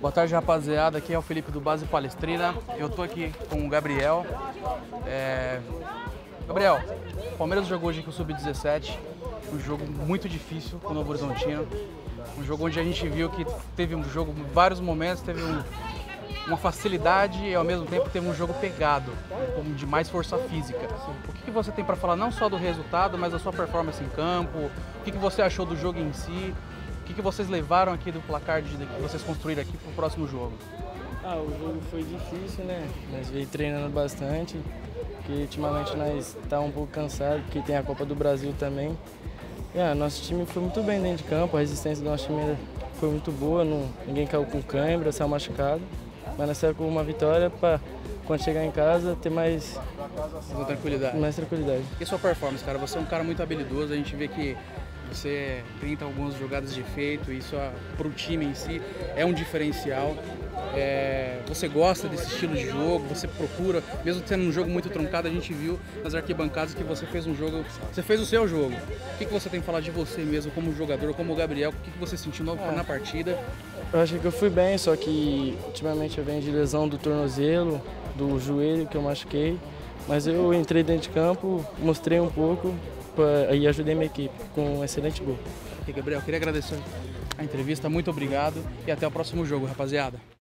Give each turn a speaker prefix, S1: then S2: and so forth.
S1: Boa tarde, rapaziada. Aqui é o Felipe do Base Palestrina. Eu tô aqui com o Gabriel. Gabriel, o Palmeiras jogou hoje com o Sub-17. Um jogo muito difícil com o Novo Horizontino. Um jogo onde a gente viu que teve um jogo, em vários momentos, teve uma facilidade e ao mesmo tempo teve um jogo pegado, de mais força física. O que você tem para falar não só do resultado, mas da sua performance em campo? O que você achou do jogo em si? O que vocês levaram aqui do placar que vocês construíram aqui para o próximo jogo?
S2: O jogo foi difícil, né? Nós veio treinando bastante, porque ultimamente nós tá um pouco cansado, porque tem a Copa do Brasil também. Nosso time foi muito bem dentro de campo, a resistência do nosso time foi muito boa, ninguém caiu com cãibra, saiu machucado. Mas nós saímos com uma vitória para, quando chegar em casa, ter mais tranquilidade.
S1: E a sua performance, cara? Você é um cara muito habilidoso, a gente vê que você tenta algumas jogadas de efeito, isso para o time em si é um diferencial. Você gosta desse estilo de jogo, você procura, mesmo tendo um jogo muito truncado, a gente viu nas arquibancadas que você fez um jogo, você fez o seu jogo. O que você tem que falar de você mesmo como jogador, como o Gabriel, o que você sentiu na partida?
S2: Eu acho que eu fui bem, só que ultimamente eu venho de lesão do tornozelo, do joelho que eu machuquei, mas eu entrei dentro de campo, mostrei um pouco e ajudei minha equipe com um excelente gol.
S1: Gabriel, queria agradecer a entrevista, muito obrigado e até o próximo jogo, rapaziada.